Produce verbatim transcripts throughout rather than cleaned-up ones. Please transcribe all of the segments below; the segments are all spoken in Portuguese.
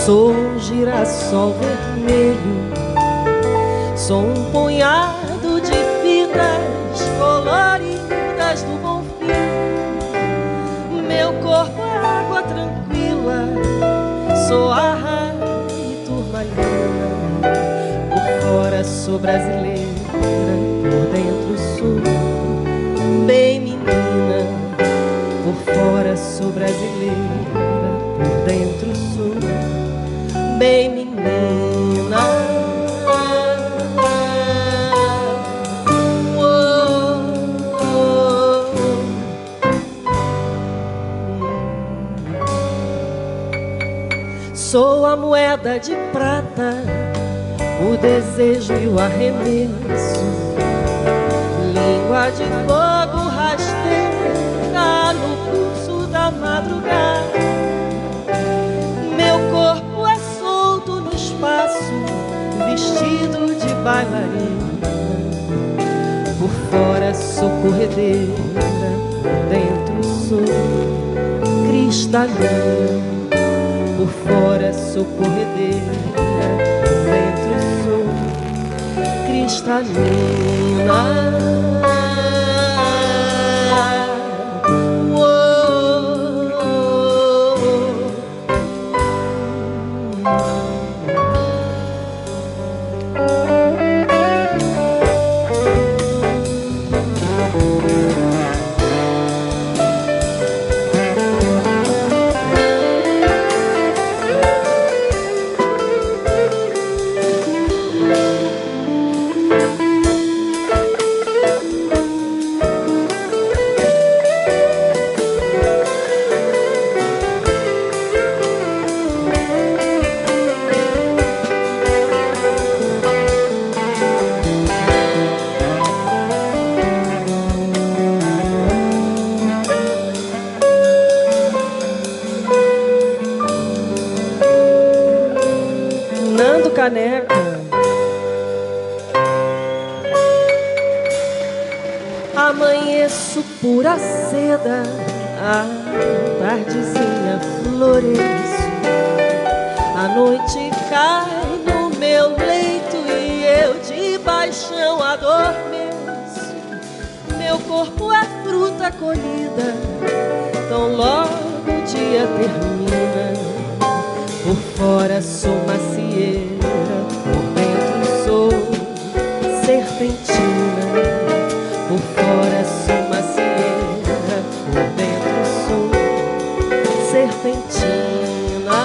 Sou um girassol vermelho, sou um punhado de fitas coloridas do bom fim. Meu corpo é água tranquila, sou a e turmalina. Por fora sou brasileira, por dentro sou bem menina. Por fora sou brasileira, por dentro sou bem menina. Sou a moeda de prata, o desejo e o arremesso, língua de fogo rasteira no pulso da madrugada. Meu corpo é solto no espaço, vestido de bailarina. Por fora sou corredeira, por dentro sou cristalina. Por fora sou corredeira, por dentro sou cristalina. Nando Caneca. Amanheço pura seda, a tardezinha floresço. A noite cai no meu leito e eu de paixão adormeço. Meu corpo é fruta colhida, tão logo o dia termina. Por fora sou macieira, por dentro sou serpentina. Por fora sou macieira, por dentro sou serpentina.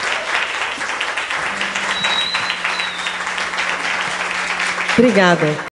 Obrigada.